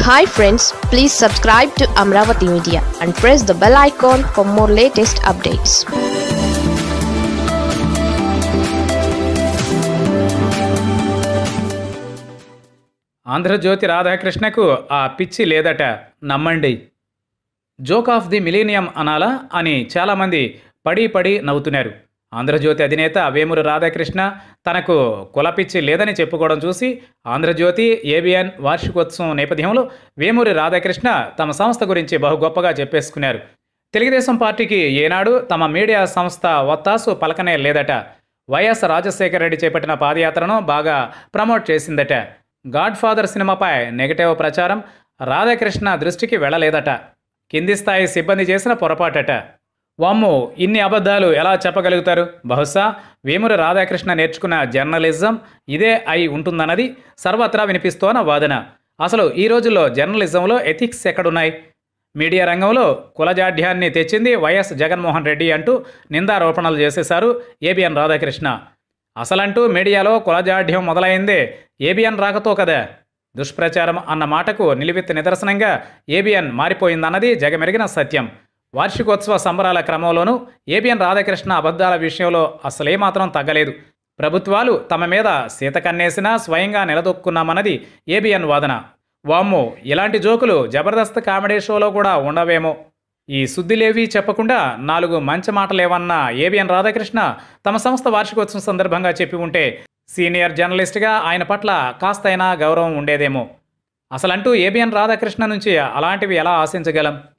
Hi friends, please subscribe to Amaravathi Media and press the bell icon for more latest updates. Andhra Jyothi రాధాకృష్ణకు ఆ పిచ్చి లేదట, నమ్మండి. Joke of the millennium అనాలా అని చాలామంది పడి పడి నవ్వుతున్నారు. ఆంధ్రజ్యోతి అధినేత వేమూరి రాధాకృష్ణ తనకు కులపిచ్చి లేదని చెప్పుకోవడం చూసి ఆంధ్రజ్యోతి ఏబిఎన్ వార్షికోత్సవం నేపథ్యంలో వేమూరి రాధాకృష్ణ తమ సంస్థ గురించి బహు గొప్పగా చెప్పేసుకున్నారు. తెలుగుదేశం పార్టీకి ఏనాడు తమ మీడియా సంస్థ ఒత్తాసు పలకనే లేదట. వైఎస్ రాజశేఖర రెడ్డి చేపట్టిన పాదయాత్రను బాగా ప్రమోట్ చేసిందట. గాడ్ ఫాదర్ సినిమాపై నెగటివ్ ప్రచారం రాధాకృష్ణ దృష్టికి వెళ్ళలేదట. కింది స్థాయి సిబ్బంది చేసిన పొరపాటట. వామ్మో, ఇన్ని అబద్ధాలు ఎలా చెప్పగలుగుతారు? బహుశా వేమూరి రాధాకృష్ణ నేర్చుకున్న జర్నలిజం ఇదే అయి ఉంటుందన్నది సర్వత్రా వినిపిస్తోన్న వాదన. అసలు ఈ రోజుల్లో జర్నలిజంలో ఎథిక్స్ ఎక్కడున్నాయి? మీడియా రంగంలో కులజాఢ్యాన్ని తెచ్చింది వైఎస్ జగన్మోహన్ రెడ్డి అంటూ నిందారోపణలు చేసేశారు ఏబిఎన్ రాధాకృష్ణ. అసలంటూ మీడియాలో కులజాఢ్యం మొదలైందే ఏబిఎన్ రాకతో కదా. దుష్ప్రచారం అన్న మాటకు నిలువెత్తు నిదర్శనంగా ఏబిఎన్ మారిపోయిందన్నది జగమెరిగిన సత్యం. వార్షికోత్సవ సంబరాల క్రమంలోనూ ఏబిఎన్ రాధాకృష్ణ అబద్ధాల విషయంలో అసలేమాత్రం తగ్గలేదు. ప్రభుత్వాలు తమ మీద సీతకన్నేసినా స్వయంగా నిలదొక్కున్నామన్నది ఏబిఎన్ వాదన. వామ్మో, ఇలాంటి జోకులు జబర్దస్త్ కామెడీ షోలో కూడా ఉండవేమో. ఈ శుద్ధిలేవీ చెప్పకుండా 4 మంచి మాటలేవన్న ఏబిఎన్ రాధాకృష్ణ తమ సంస్థ వార్షికోత్సవం సందర్భంగా చెప్పి ఉంటే సీనియర్ జర్నలిస్ట్గా ఆయన పట్ల కాస్తైనా గౌరవం ఉండేదేమో. అసలంటూ ఏబిఎన్ రాధాకృష్ణ నుంచి అలాంటివి ఎలా ఆశించగలం?